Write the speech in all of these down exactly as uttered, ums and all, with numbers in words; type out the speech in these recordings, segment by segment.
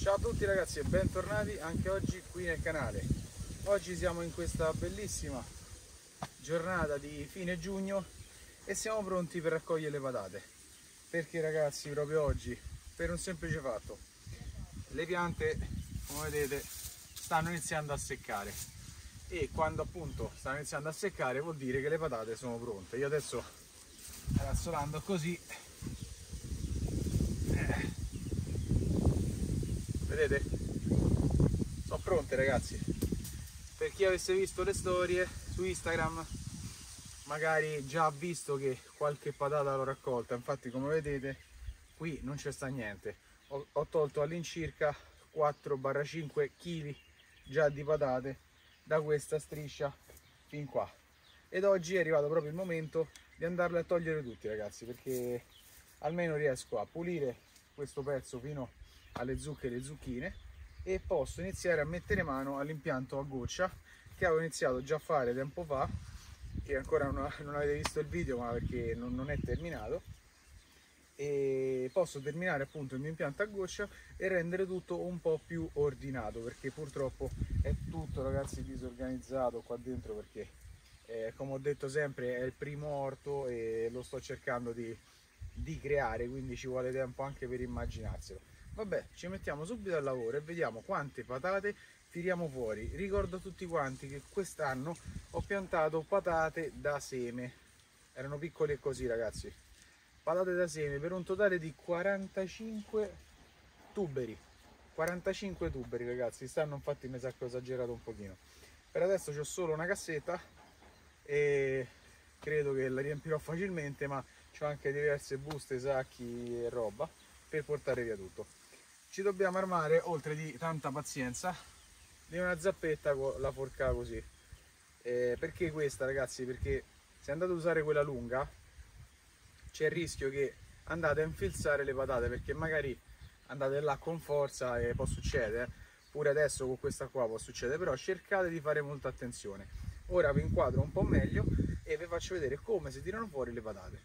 Ciao a tutti ragazzi e bentornati anche oggi qui nel canale. Oggi siamo in questa bellissima giornata di fine giugno e siamo pronti per raccogliere le patate. Perché ragazzi, proprio oggi, per un semplice fatto, le piante, come vedete, stanno iniziando a seccare e quando appunto stanno iniziando a seccare vuol dire che le patate sono pronte. Io adesso razzolando così, eh, vedete, sono pronte ragazzi. Per chi avesse visto le storie su Instagram magari già ha visto che qualche patata l'ho raccolta. Infatti, come vedete, qui non c'è sta niente. Ho, ho tolto all'incirca quattro cinque chili già di patate da questa striscia fin qua, ed oggi è arrivato proprio il momento di andarle a togliere tutti ragazzi, perché almeno riesco a pulire questo pezzo fino alle zucche e le zucchine e posso iniziare a mettere mano all'impianto a goccia che avevo iniziato già a fare tempo fa, che ancora non, non avete visto il video ma perché non, non è terminato, e posso terminare appunto il mio impianto a goccia e rendere tutto un po' più ordinato, perché purtroppo è tutto ragazzi disorganizzato qua dentro, perché eh, come ho detto sempre è il primo orto e lo sto cercando di, di creare, quindi ci vuole tempo anche per immaginarselo. Vabbè, ci mettiamo subito al lavoro e vediamo quante patate tiriamo fuori. Ricordo a tutti quanti che quest'anno ho piantato patate da seme, erano piccole così ragazzi, patate da seme per un totale di quarantacinque tuberi. quarantacinque tuberi ragazzi, stanno, infatti mi sa che ho esagerato un pochino. Per adesso c'ho solo una cassetta e credo che la riempirò facilmente, ma c'ho anche diverse buste, sacchi e roba per portare via tutto. Ci dobbiamo armare, oltre di tanta pazienza, di una zappetta con la forca così. Eh, perché questa ragazzi? Perché se andate ad usare quella lunga c'è il rischio che andate a infilzare le patate, perché magari andate là con forza e può succedere, pure adesso con questa qua può succedere, però cercate di fare molta attenzione. Ora vi inquadro un po' meglio e vi faccio vedere come si tirano fuori le patate.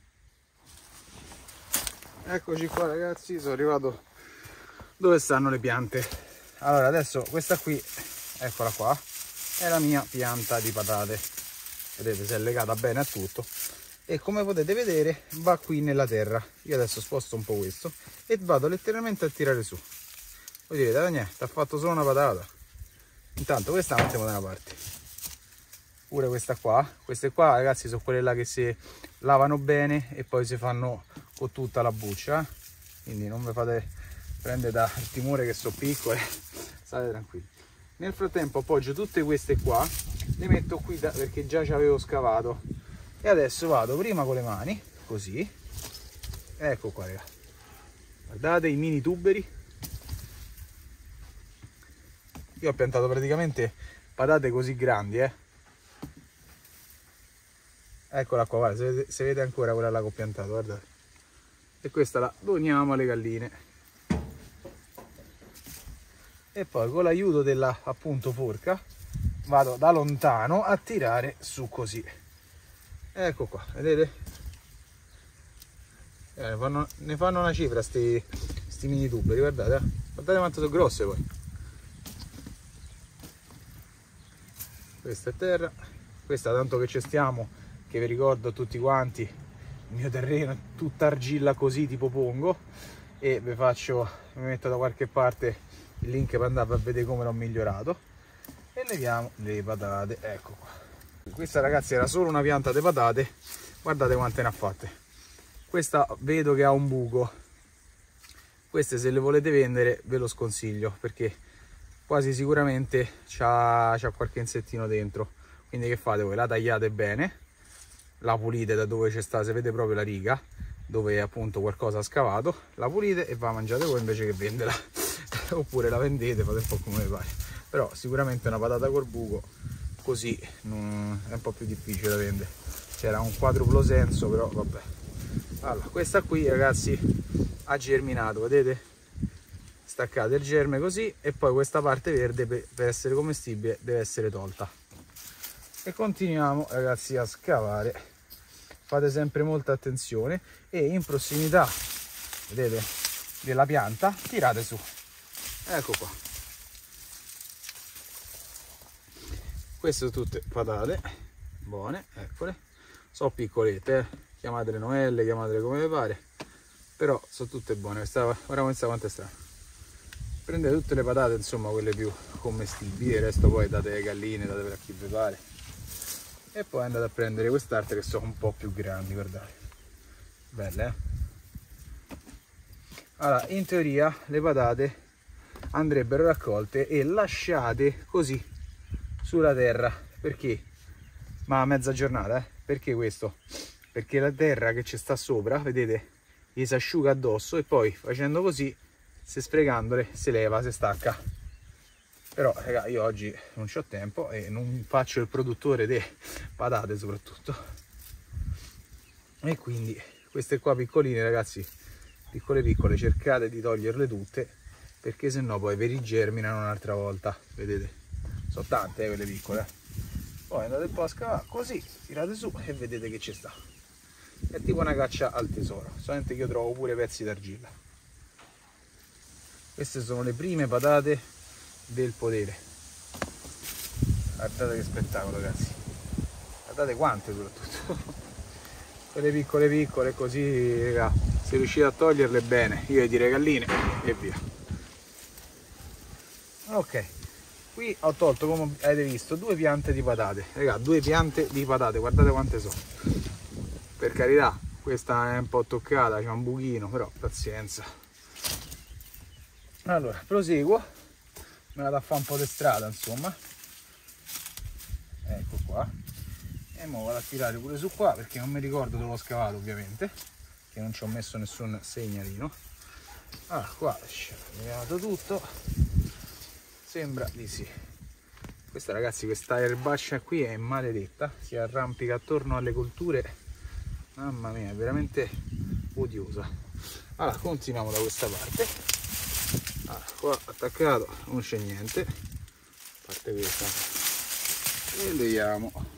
Eccoci qua ragazzi, sono arrivato dove stanno le piante. Allora adesso questa qui, eccola qua, è la mia pianta di patate, vedete, si è legata bene a tutto e come potete vedere va qui nella terra. Io adesso sposto un po' questo e vado letteralmente a tirare su. Voi direte, ah, niente, ti ha fatto solo una patata. Intanto questa la mettiamo da una parte, pure questa qua. Queste qua ragazzi sono quelle là che si lavano bene e poi si fanno con tutta la buccia, quindi non vi fate prendere dal timore che sono piccole, state tranquilli. Nel frattempo appoggio tutte queste qua, le metto qui da, perché già ci avevo scavato, e adesso vado prima con le mani così, ecco qua raga, guardate i mini tuberi. Io ho piantato praticamente patate così grandi, eh eccola qua, guarda, se vede, se vede ancora quella là che ho piantato, guardate, e questa la doniamo alle galline. E poi con l'aiuto della appunto forca vado da lontano a tirare su così, ecco qua, vedete, eh, fanno, ne fanno una cifra sti, sti mini tuberi, guardate, eh? Guardate quanto sono grosse. Poi questa è terra, questa tanto che ci stiamo, che vi ricordo a tutti quanti il mio terreno è tutta argilla così tipo pongo, e vi faccio, vi metto da qualche parte il link per andare a vedere come l'ho migliorato. E leviamo le patate, ecco qua. Questa ragazzi era solo una pianta di patate, guardate quante ne ha fatte. Questa vedo che ha un buco, queste se le volete vendere ve lo sconsiglio, perché quasi sicuramente c'ha qualche insettino dentro. Quindi che fate voi? La tagliate bene, la pulite da dove c'è sta, se vede proprio la riga dove appunto qualcosa ha scavato, la pulite e va a mangiare voi invece che venderla. Oppure la vendete, fate un po' come vi pare, però sicuramente una patata col buco così non, è un po' più difficile da vendere. C'era un quadruplo senso, però vabbè. Allora, questa qui ragazzi ha germinato, vedete, staccate il germe così, e poi questa parte verde per, per essere commestibile deve essere tolta. E continuiamo ragazzi a scavare, fate sempre molta attenzione e in prossimità, vedete, della pianta tirate su. Ecco qua, queste sono tutte patate buone, eccole, sono piccolette, eh? Chiamatele novelle, chiamatele come vi pare, però sono tutte buone. Questa, guarda questa quanto è strana. Prendete tutte le patate, insomma quelle più commestibili, il resto poi date alle galline, datevele a chi vi pare, e poi andate a prendere quest'altre che sono un po' più grandi, guardate, belle, eh? Allora, in teoria le patate andrebbero raccolte e lasciate così sulla terra. Perché? Ma a mezza giornata, eh? Perché questo? Perché la terra che ci sta sopra, vedete, gli si asciuga addosso e poi facendo così, se sfregandole, si leva, si stacca. Però raga, io oggi non c'ho tempo e non faccio il produttore di patate soprattutto, e quindi queste qua piccoline, ragazzi, piccole piccole, cercate di toglierle tutte, perché sennò poi vi rigerminano un'altra volta. Vedete, sono tante eh, quelle piccole. Poi andate un po' a scavare così, tirate su e vedete che ci sta. È tipo una caccia al tesoro, solamente che io trovo pure pezzi d'argilla. Queste sono le prime patate del podere. Guardate che spettacolo, ragazzi, guardate quante soprattutto. Quelle piccole piccole così, raga, se riuscite a toglierle bene, io direi galline e via. Ok, qui ho tolto, come avete visto, due piante di patate, raga, due piante di patate, guardate quante sono. Per carità, questa è un po' toccata, c'è un buchino, però pazienza. Allora, proseguo, me la da fare un po' di strada, insomma. Ecco qua. E ora vado a tirare pure su qua, perché non mi ricordo dove ho scavato, ovviamente, che non ci ho messo nessun segnalino. Allora, qua ho levato tutto, sembra di sì. Questa, ragazzi, questa erbaccia qui è maledetta, si arrampica attorno alle colture, mamma mia, è veramente odiosa. Allora, continuiamo da questa parte. Allora, qua attaccato non c'è niente, a parte questa, e leviamo.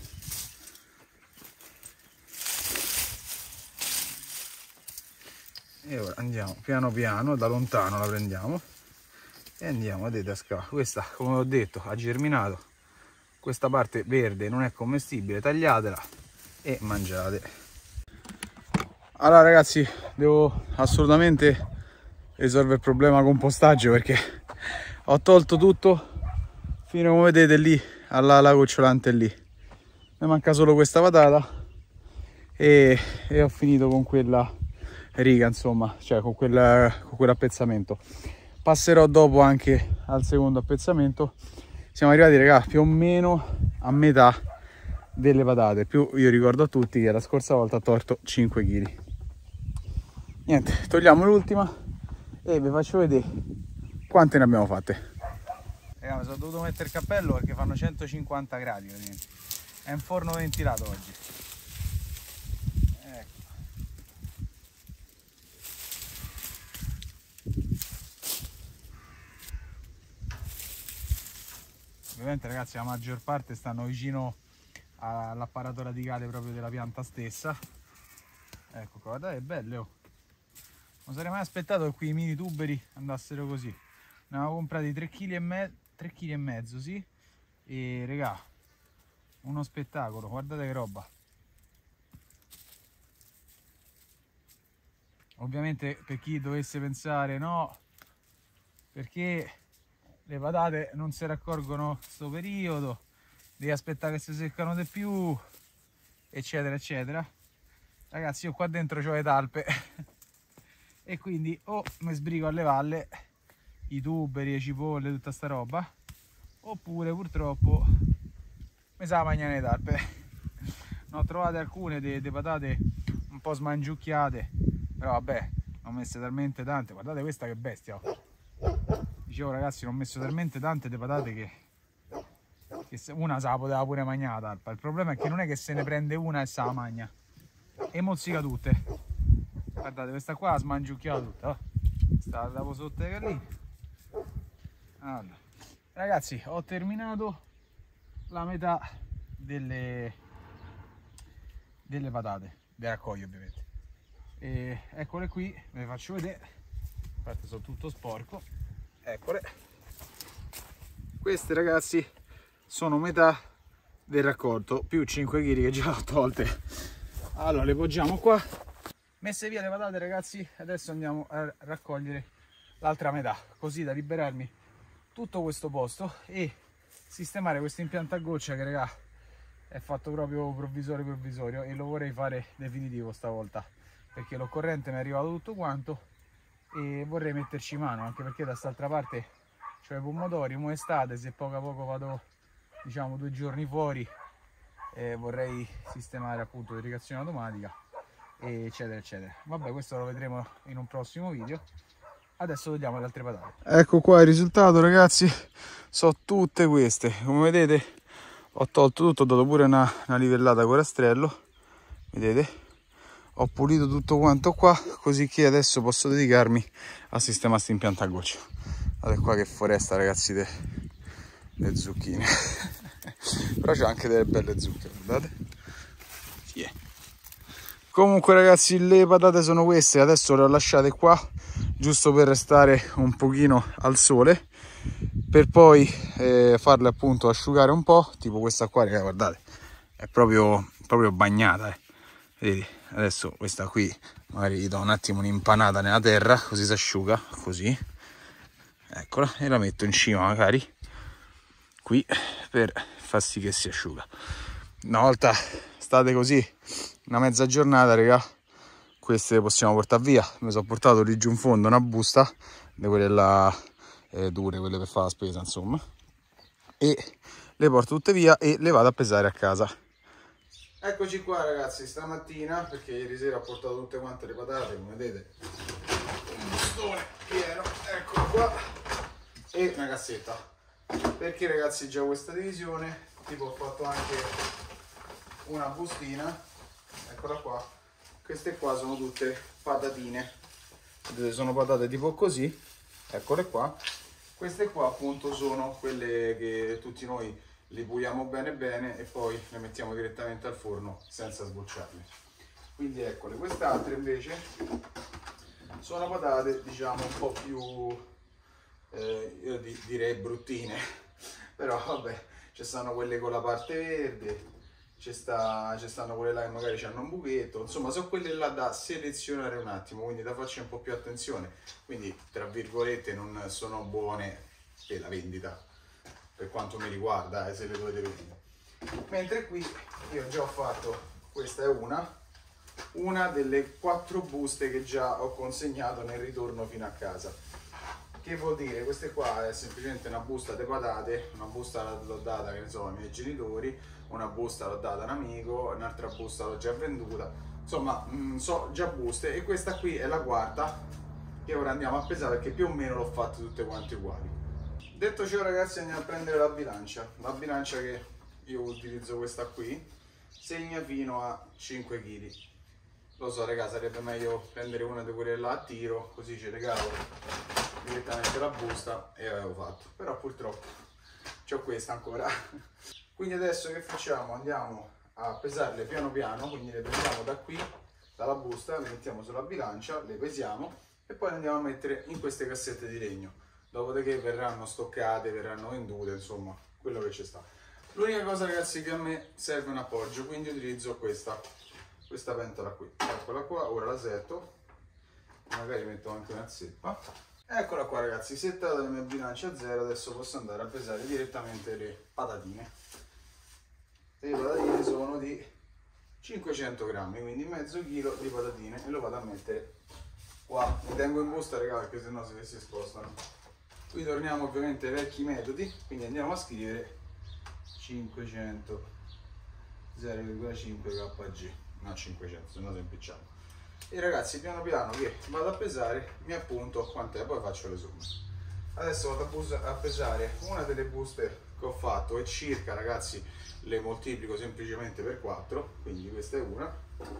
E ora andiamo piano piano, da lontano la prendiamo e andiamo, vedete, a scavare. Questa, come ho detto, ha germinato. Questa parte verde non è commestibile, tagliatela e mangiate. Allora, ragazzi, devo assolutamente risolvere il problema compostaggio, perché ho tolto tutto fino, come vedete, lì alla gocciolante lì. Mi manca solo questa patata e, e ho finito con quella riga, insomma, cioè con quel, con quell'appezzamento. Passerò dopo anche al secondo appezzamento. Siamo arrivati, raga, più o meno a metà delle patate, più io ricordo a tutti che la scorsa volta ho tolto cinque chili. Niente, togliamo l'ultima e vi faccio vedere quante ne abbiamo fatte. Raga, mi sono dovuto mettere il cappello perché fanno centocinquanta gradi, praticamente. È un forno ventilato oggi. Ovviamente, ragazzi, la maggior parte stanno vicino all'apparato radicale proprio della pianta stessa. Ecco qua, guardate, è bello, oh. Non sarei mai aspettato che qui i mini tuberi andassero così. Ne avevo comprati tre chili e mezzo, sì. E regà, uno spettacolo, guardate che roba. Ovviamente, per chi dovesse pensare no, perché le patate non si raccolgono in questo periodo, devi aspettare che si seccano di più, eccetera eccetera, ragazzi, io qua dentro ho le talpe e quindi o mi sbrigo a levarle i tuberi, le cipolle, tutta sta roba, oppure purtroppo mi sa mangiare le talpe. Ne ho trovate alcune delle patate un po' smangiucchiate, però vabbè, ne ho messe talmente tante. Guardate questa che bestia, oh. Dicevo, ragazzi, ne ho messo talmente tante di patate che, che una se la poteva pure mangiare la talpa. Il problema è che non è che se ne prende una e se la mangia, e mozzica tutte. Guardate, questa qua ha smangiucchiato tutta, oh. Sta dopo sotto le galline. Allora, ragazzi, ho terminato la metà delle, delle patate, le raccoglio ovviamente. E eccole qui, ve le faccio vedere. Infatti sono tutto sporco. eccole. Queste ragazzi sono metà del raccolto più cinque chili che già ho tolte. Allora le poggiamo qua, messe via le patate ragazzi. Adesso andiamo a raccogliere l'altra metà, così da liberarmi tutto questo posto e sistemare questo impianto a goccia che raga è fatto proprio provvisorio provvisorio, e lo vorrei fare definitivo stavolta, perché l'occorrente mi è arrivato tutto quanto e vorrei metterci mano, anche perché da quest'altra parte c'ho i pomodori, mo' estate, se poco a poco vado diciamo due giorni fuori, eh, vorrei sistemare appunto l'irrigazione automatica eccetera eccetera. Vabbè, questo lo vedremo in un prossimo video. Adesso togliamo le altre patate. Ecco qua il risultato ragazzi, sono tutte queste, come vedete ho tolto tutto, ho dato pure una, una livellata con rastrello, vedete, ho pulito tutto quanto qua, così che adesso posso dedicarmi a sistemare questo impianto a goccia. Guardate qua che foresta ragazzi de, de zucchine. Però c'è anche delle belle zucche, guardate. Yeah. Comunque ragazzi le patate sono queste, adesso le ho lasciate qua giusto per restare un pochino al sole, per poi eh, farle appunto asciugare un po', tipo questa qua raga, guardate, è proprio, proprio bagnata, eh. Vedete, adesso questa qui magari gli do un attimo un'impanata nella terra, così si asciuga, così, eccola, e la metto in cima magari qui per far sì che si asciuga. Una volta state così una mezza giornata raga, queste le possiamo portare via. Mi sono portato lì giù in fondo una busta di quelle là eh, dure, quelle per fare la spesa insomma, e le porto tutte via e le vado a pesare a casa. Eccoci qua ragazzi, stamattina, perché ieri sera ho portato tutte quante le patate, come vedete, un bustone pieno, eccolo qua, e una cassetta, perché ragazzi già questa divisione, tipo ho fatto anche una bustina, eccola qua. Queste qua sono tutte patatine, vedete, sono patate tipo così, eccole qua. Queste qua appunto sono quelle che tutti noi li puliamo bene bene e poi le mettiamo direttamente al forno senza sbucciarle. Quindi eccole. Queste altre invece sono patate diciamo un po' più, eh, io direi bruttine, però vabbè, ci stanno quelle con la parte verde, ci sta, ci stanno quelle là che magari hanno un buchetto, insomma sono quelle là da selezionare un attimo, quindi da farci un po' più attenzione, quindi tra virgolette non sono buone per la vendita per quanto mi riguarda, eh, se le dovete vedere. Mentre qui io già ho fatto, questa è una una delle quattro buste che già ho consegnato nel ritorno fino a casa. Che vuol dire? Queste qua è semplicemente una busta di patate, una busta l'ho data, che ne so, ai miei genitori, una busta l'ho data a un amico, un'altra busta l'ho già venduta, insomma mh, so già buste, e questa qui è la quarta che ora andiamo a pesare, perché più o meno l'ho fatte tutte quante uguali. Detto ciò ragazzi, andiamo a prendere la bilancia. La bilancia che io utilizzo, questa qui, segna fino a cinque chili. Lo so raga, sarebbe meglio prendere una di quelle là a tiro, così ci regalo direttamente la busta e avevo fatto, però purtroppo c'ho questa ancora. Quindi adesso che facciamo? Andiamo a pesarle piano piano, quindi le prendiamo da qui, dalla busta, le mettiamo sulla bilancia, le pesiamo e poi le andiamo a mettere in queste cassette di legno, dopodiché verranno stoccate, verranno vendute, insomma quello che ci sta. L'unica cosa ragazzi, che a me serve un appoggio, quindi utilizzo questa questa pentola qui, eccola qua. Ora la setto, magari metto anche una zeppa. Eccola qua ragazzi, settata la mia bilancia a zero. Adesso posso andare a pesare direttamente le patatine. Le patatine sono di cinquecento grammi, quindi mezzo chilo di patatine, e lo vado a mettere qua. Mi tengo in busta raga, perché sennò se si spostano. Qui torniamo ovviamente ai vecchi metodi, quindi andiamo a scrivere cinquecento, zero virgola cinque kg, no cinquecento, se no si impicciamo. E ragazzi, piano piano che vado a pesare mi appunto quant'è, poi faccio le somme. Adesso vado a pesare una delle buste che ho fatto, e circa ragazzi le moltiplico semplicemente per quattro, quindi questa è una,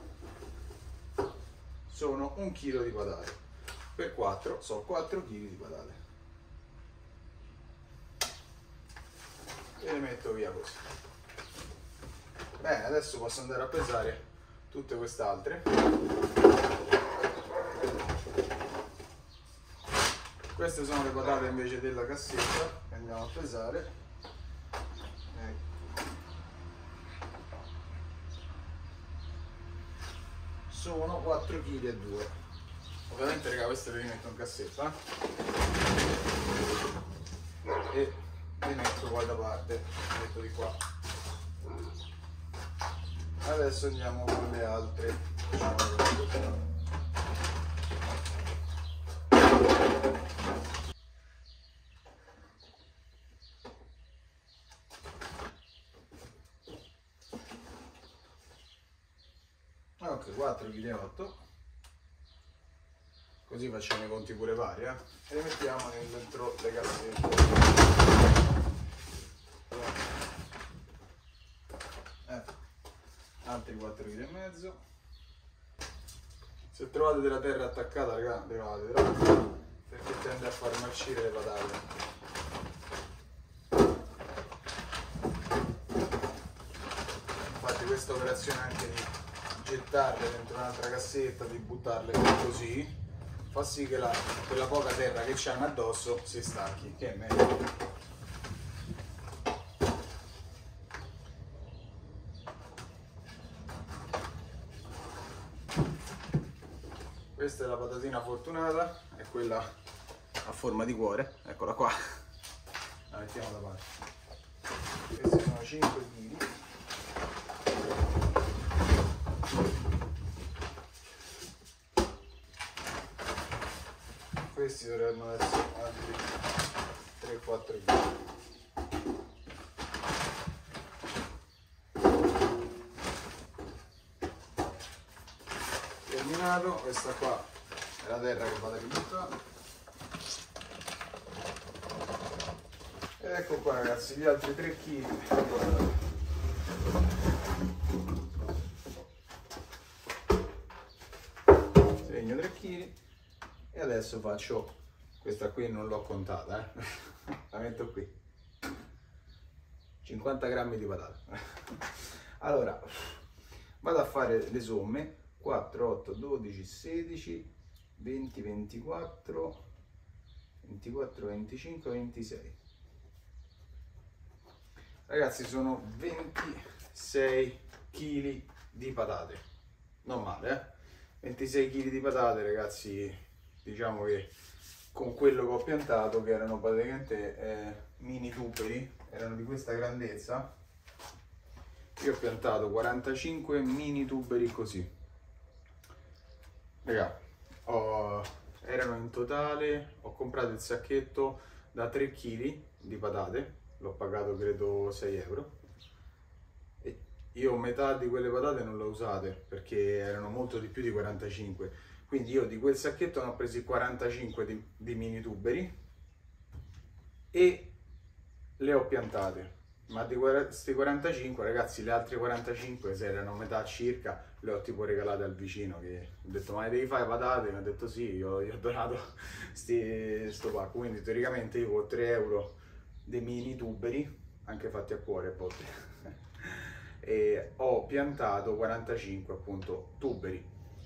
sono un chilo di patate, per quattro sono quattro chili di patate, e le metto via così. Bene, adesso posso andare a pesare tutte quest'altre. Queste sono le patate invece della cassetta che andiamo a pesare. Ecco. Sono quattro chili e due. Ovviamente raga, queste le metto in cassetta e le metto qua da parte, metto di qua. Adesso andiamo con le altre, diciamo. Ok, quattro chili e otto, così facciamo i conti pure vari, eh? E le mettiamo dentro le cassette. Eh, altri quattro chili e mezzo. Se trovate della terra attaccata, raga, levatela, perché tende a far marcire le patate. Infatti questa operazione anche di gettarle dentro un'altra cassetta, di buttarle così, fa sì che la, quella poca terra che c'hanno addosso si stacchi, che è meglio. Questa è la patatina fortunata, è quella a forma di cuore, eccola qua, la mettiamo da parte. Questi sono cinque chili. Questi dovrebbero essere altri tre quattro kg. Terminato, questa qua è la terra che vado a ributtare. Ed ecco qua ragazzi gli altri tre chili. Segno tre chili. E adesso faccio, questa qui non l'ho contata, eh? La metto qui, cinquanta grammi di patate. Allora, vado a fare le somme, quattro, otto, dodici, sedici, venti, ventiquattro, ventiquattro, venticinque, ventisei. Ragazzi sono ventisei chili di patate, non male, eh? ventisei chili di patate ragazzi. Diciamo che con quello che ho piantato, che erano praticamente eh, mini tuberi, erano di questa grandezza, io ho piantato quarantacinque mini tuberi così. Raga, ho, erano in totale, ho comprato il sacchetto da tre chili di patate, l'ho pagato credo sei euro. E io metà di quelle patate non le ho usate perché erano molto di più di quarantacinque. Quindi io di quel sacchetto ne ho presi quarantacinque di, di mini tuberi e le ho piantate. Ma di questi quarantacinque, ragazzi, le altre quarantacinque, se erano metà circa, le ho tipo regalate al vicino che ho detto ma le devi fare patate? Mi ha detto sì, io gli ho donato sti, sto pacco. Quindi teoricamente io con tre euro dei mini tuberi, anche fatti a cuore a volte, e ho piantato quarantacinque appunto tuberi.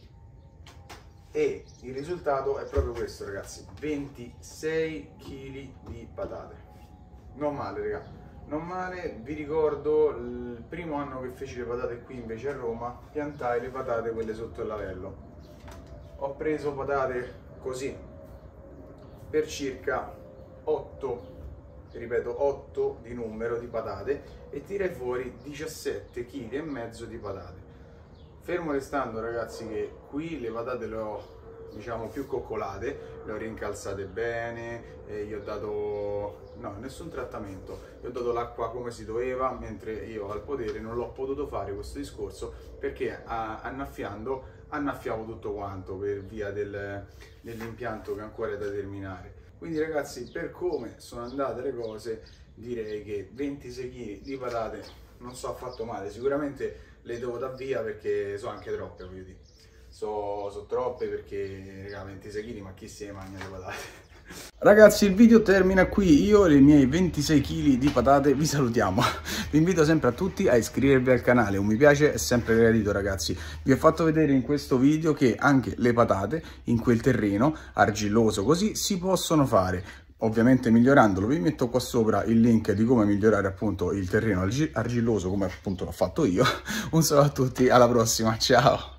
E il risultato è proprio questo ragazzi, ventisei chili di patate. Non male raga, non male. Vi ricordo il primo anno che feci le patate qui invece a Roma, piantai le patate quelle sotto il lavello. Ho preso patate così per circa otto, ripeto otto di numero di patate, e tirai fuori diciassette chili e mezzo di patate. Fermo restando ragazzi che qui le patate le ho diciamo più coccolate, le ho rincalzate bene, e gli ho dato no, nessun trattamento, gli ho dato l'acqua come si doveva, mentre io al potere non l'ho potuto fare questo discorso perché a, annaffiando annaffiavo tutto quanto per via del, dell'impianto che ancora è da terminare. Quindi ragazzi, per come sono andate le cose, direi che ventisei chili di patate non so affatto male. Sicuramente le devo dar via perché sono anche troppe, voglio dire. Sono so troppe perché, raga, ventisei chili, ma chi se ne mangia le patate? Ragazzi, il video termina qui. Io e i miei ventisei chili di patate vi salutiamo. Vi invito sempre a tutti a iscrivervi al canale, un mi piace è sempre gradito, ragazzi. Vi ho fatto vedere in questo video che anche le patate in quel terreno argilloso così si possono fare, ovviamente migliorandolo. Vi metto qua sopra il link di come migliorare appunto il terreno argilloso come appunto l'ho fatto io. Un saluto a tutti, alla prossima, ciao!